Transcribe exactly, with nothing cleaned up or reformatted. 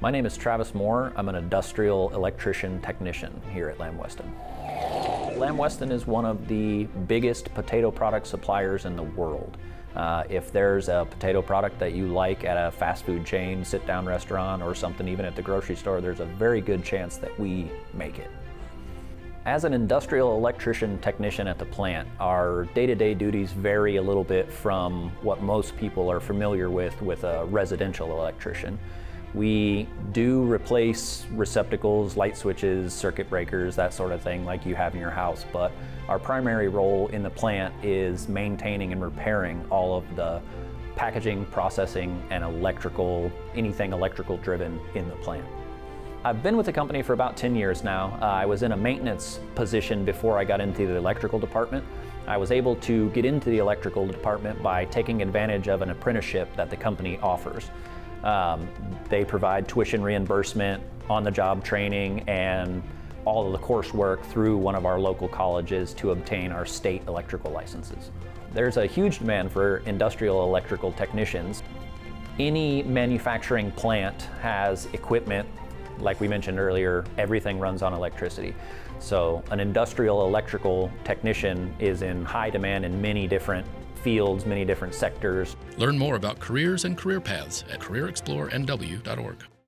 My name is Travis Moore. I'm an industrial electrician technician here at Lamb Weston. Lamb Weston is one of the biggest potato product suppliers in the world. Uh, if there's a potato product that you like at a fast food chain, sit-down restaurant, or something even at the grocery store, there's a very good chance that we make it. As an industrial electrician technician at the plant, our day-to-day duties vary a little bit from what most people are familiar with with a residential electrician. We do replace receptacles, light switches, circuit breakers, that sort of thing like you have in your house, but our primary role in the plant is maintaining and repairing all of the packaging, processing, and electrical, anything electrical driven in the plant. I've been with the company for about ten years now. Uh, I was in a maintenance position before I got into the electrical department. I was able to get into the electrical department by taking advantage of an apprenticeship that the company offers. Um, they provide tuition reimbursement, on-the-job training, and all of the coursework through one of our local colleges to obtain our state electrical licenses. There's a huge demand for industrial electrical technicians. Any manufacturing plant has equipment. Like we mentioned earlier, everything runs on electricity. So an industrial electrical technician is in high demand in many different fields, many different sectors. Learn more about careers and career paths at career explore N W dot org.